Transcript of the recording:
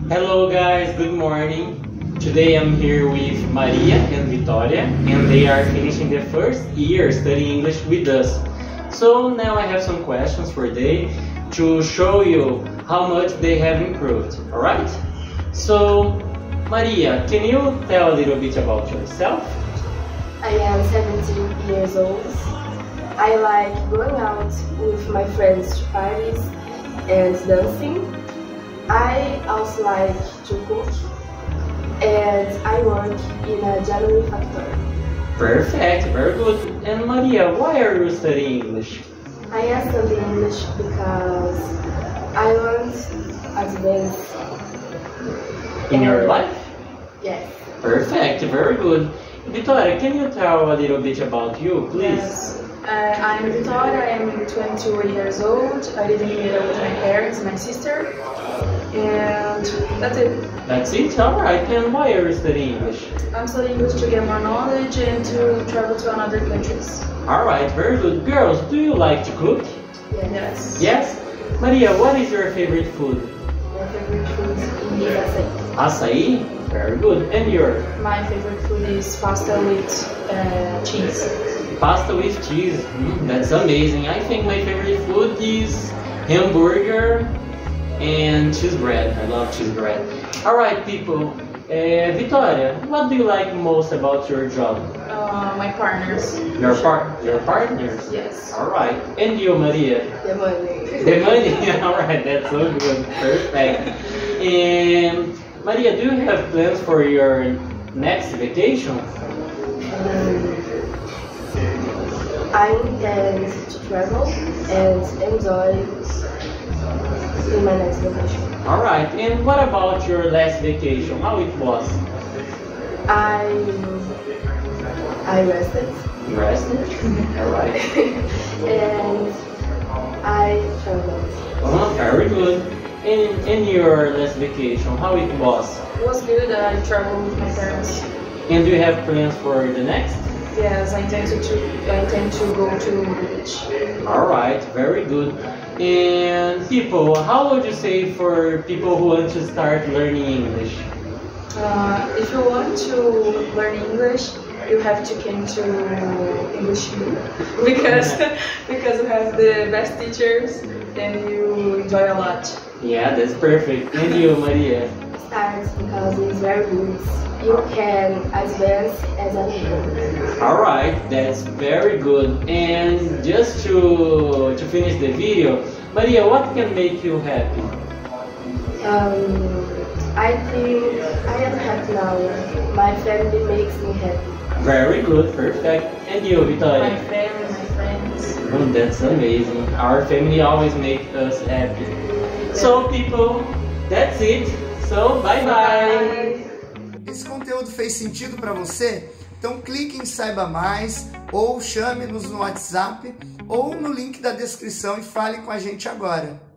Hello guys, good morning. Today I'm here with Maria and Victoria, and they are finishing the first year studying English with us. So now I have some questions for them to show you how much they have improved, alright? So, Maria, can you tell a little bit about yourself? I am 17 years old. I like going out with my friends to parties and dancing. I also like to cook, and I work in a jewelry factory. Perfect, very good. And Maria, why are you studying English? I am studying English because I want advance In your life? Yes. Perfect, very good. Victoria, can you tell a little bit about you, please? Yes. I'm Victoria, I am 22 years old. I live in Ribeirão with my parents and my sister. And that's it. That's it? Alright, and why are you studying English? I'm studying English to get more knowledge and to travel to another countries. Alright, very good. Girls, do you like to cook? Yes. Yes? Maria, what is your favorite food? My favorite food is açaí. Açaí? Very good. And your? My favorite food is pasta with cheese. Pasta with cheese. That's amazing. I think my favorite food is hamburger and cheese bread. I love cheese bread. Alright, people. Victoria, what do you like most about your job? My partners. Your partners? Yes. Alright. And you, Maria? The money. The money? Alright, that's so good. Perfect. And Maria, do you have plans for your next vacation? I intend to travel and enjoy in my next vacation. Alright, and what about your last vacation? How it was? I rested You rested? Alright. and I traveled. Very good. And in your last vacation, how it was? It was good. I traveled with my parents. And do you have plans for the next? Yes, I intend to go to the beach. Alright, very good. And people, how would you say for people who want to start learning English? If you want to learn English, you have to come to English U because you have the best teachers and you enjoy a lot. Yeah, that's perfect. And you, Maria? Start because it's very good. You can advance as a leader. Alright, that's very good. And just to finish the video, Maria, what can make you happy? I think I am happy now. My family makes me happy. Very good, perfect. And you, Victoria? My family, my friends. That's amazing. Our family always makes us happy. So people, that's it. So bye bye. Esse conteúdo fez sentido para você? Então clique em Saiba Mais ou chame-nos no WhatsApp ou no link da descrição e fale com a gente agora.